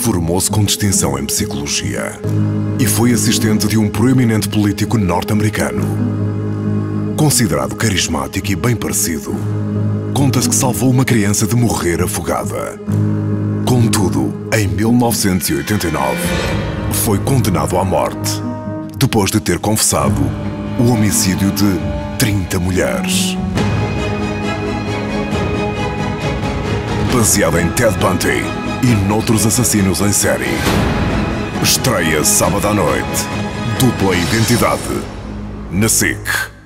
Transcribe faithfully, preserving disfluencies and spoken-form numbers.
Formou-se com distinção em psicologia e foi assistente de um proeminente político norte-americano. Considerado carismático e bem parecido, conta-se que salvou uma criança de morrer afogada. Contudo, em mil novecentos e oitenta e nove, foi condenado à morte depois de ter confessado o homicídio de trinta mulheres. Baseado em Ted Bundy e noutros assassinos em série. Estreia sábado à noite. Dupla Identidade. Na SIC.